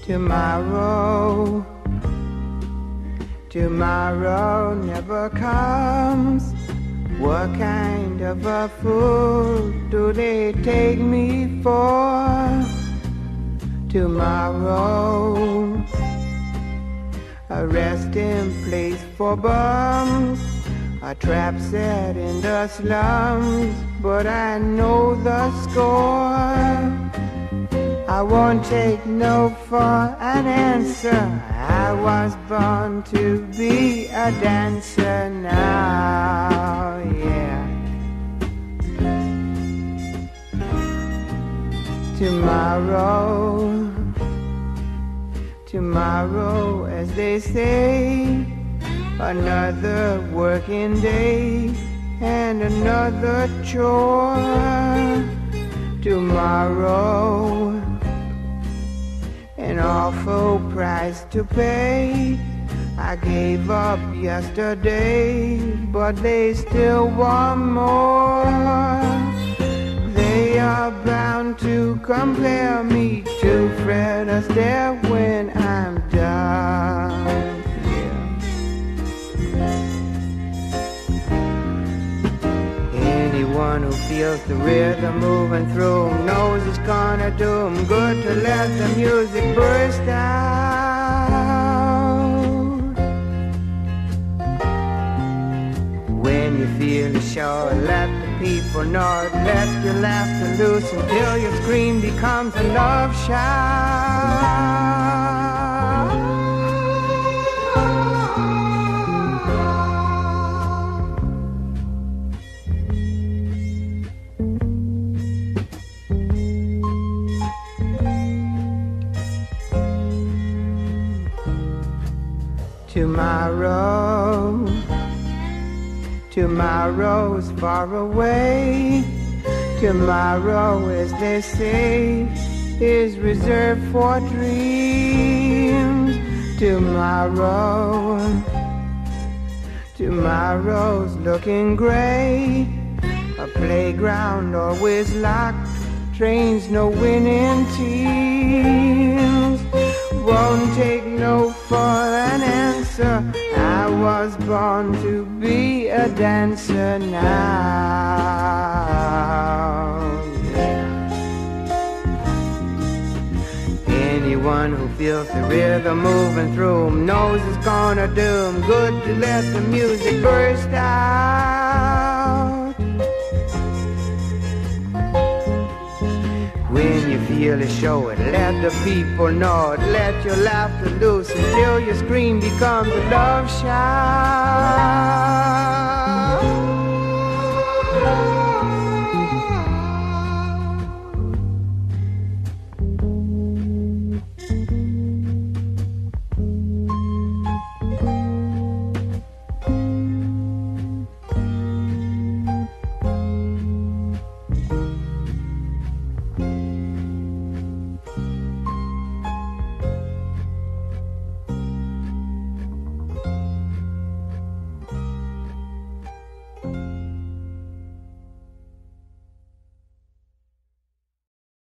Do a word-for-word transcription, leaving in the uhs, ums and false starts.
Tomorrow, tomorrow never comes. What kind of a fool do they take me for? Tomorrow, a resting place for bums, a trap set in the slums, but I know the score. I won't take no for an answer. I was born to be a dancer now, yeah. Tomorrow, tomorrow, as they say, another working day and another chore. Tomorrow, an awful price to pay. I gave up yesterday, but they still want more. They are bound to compare me to Fred Astaire when I'm done. Anyone who feels the rhythm moving through 'em knows it's gonna do 'em good to let the music burst out. When you feel the show, let the people know it. Let your laughter loose until your scream becomes a love shout. Tomorrow, tomorrow's far away. Tomorrow, as they say, is reserved for dreams. Tomorrow, tomorrow's looking gray. A playground always locked, trains no winning teams. Won't take no for an answer. I was born to be a dancer now. Anyone who feels the rhythm moving through 'em knows it's gonna do 'em good to let the music burst out. When you feel it, show it, let the people know it. Let your laughter loose until your scream becomes a love shout.